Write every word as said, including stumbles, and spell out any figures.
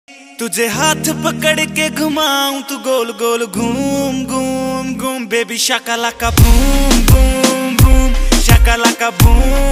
तुझे हाथ पकड़ के घुमाऊं तू गोल गोल घूम घूम घूम बेबी शाकालाका बूम बूम बूम शाकालाका बूम